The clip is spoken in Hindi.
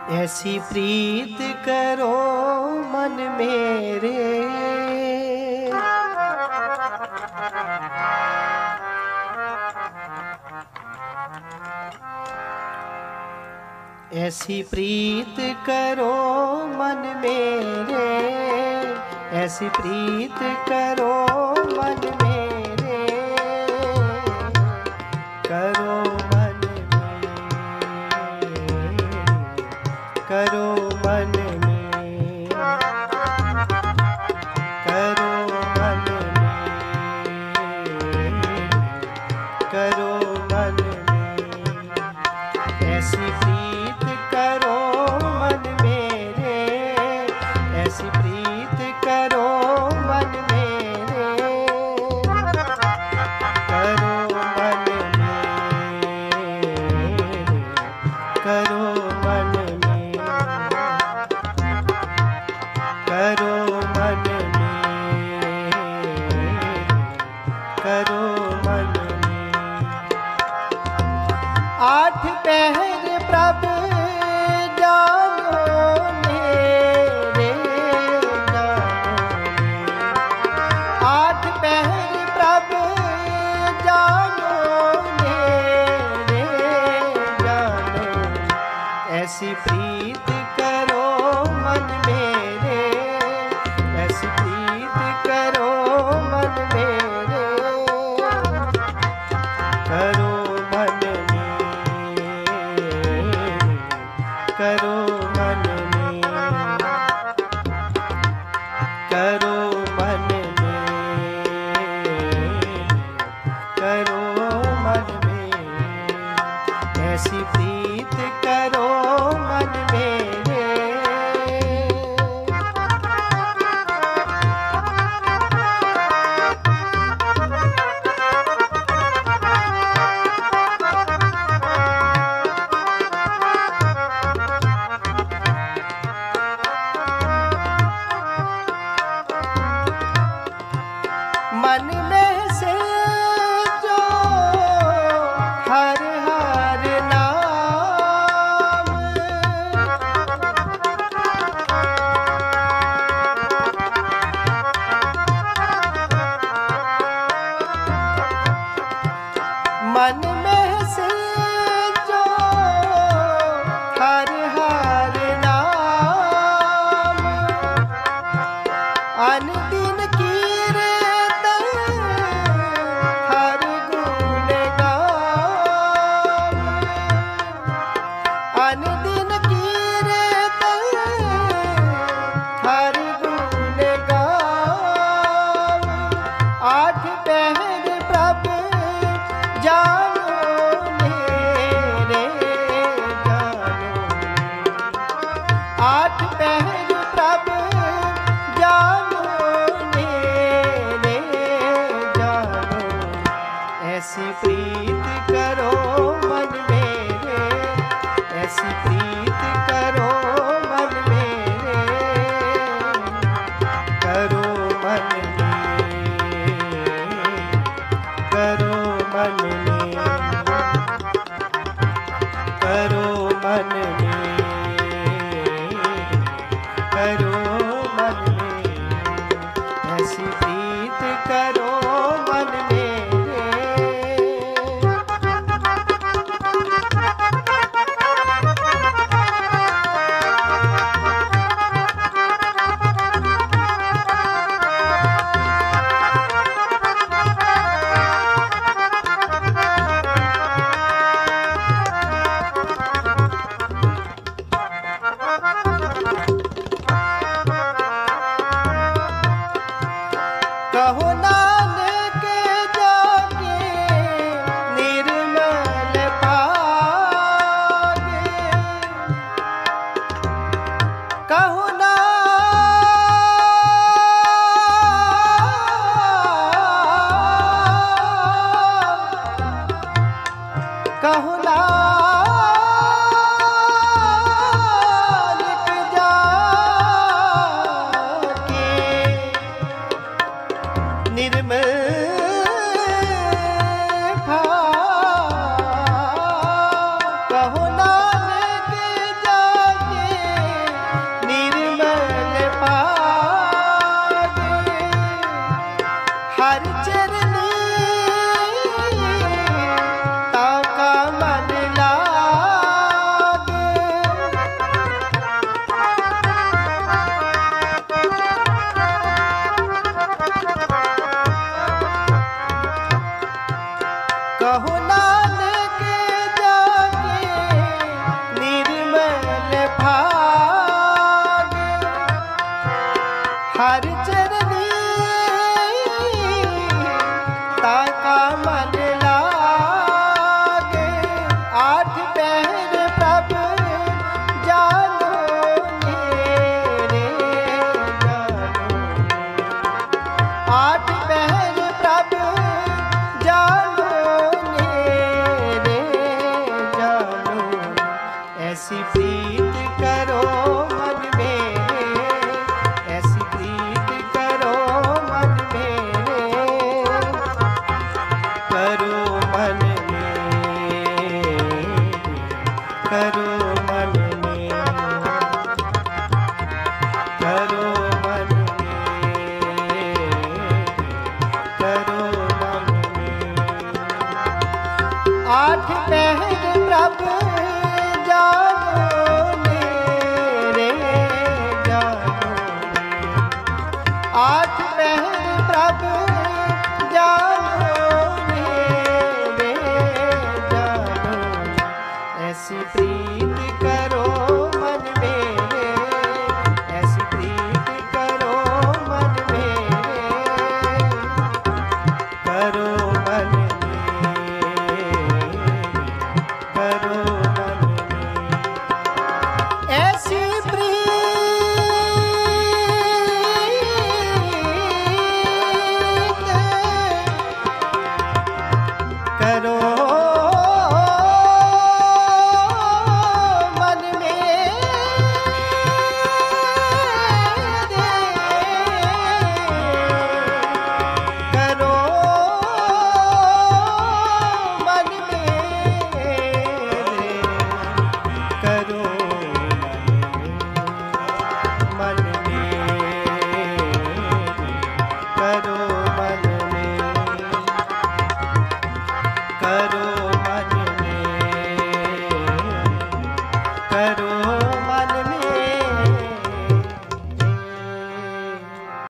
ऐसी प्रीत करो मन मेरे, ऐसी प्रीत करो मन मेरे, ऐसी प्रीत करो मन मेरे, करो मन मेरे, करो मन में, करो मन में, करो मन में, ऐसी प्रीत करो मन मेरे, ऐसी प्रीत करो मन मेरे, करो मन मेरे, करो मन में, करो मन में, करो मन में। आठ पहर प्रभु जानो मेरे, जानो मेरे, आठ पहर प्रभु जानो मेरे, जानो, ऐसी प्रीत करो मन मेरे, ऐसी प्रीत करो मन मेरे, करो मन में, करो मन में, करो मन में, करो मन में, ऐसी प्रीत करो मन मेरे। मन में से जो हर हर नाम, मन में से जो हर हर नाम, अनदिन कीर्तन हर गुण गाम, अनदिन कीर्तन हर गुण गाम, आठ पहर प्रभु जानो मेरे, जानो, आठ पहर प्रभु जानो मेरे, जानो, ऐसी प्रीत करो मन मेरे, ऐसी प्रीत करो मन मेरे, करो मन में, करो मन में, करो मन में, करो मन में, ऐसी प्रीत करो मन मेरे। ऐसी प्रीत करो मन मेरे, ऐसी प्रीत करो मन मेरे, करो मन में, करो मन में, करो मन में, करो मन में। आठ पहर प्रभु जानो मेरे, जानो आठ पहर प्रभु जानो मेरे, जानो ऐसी प्रीत करो मन में,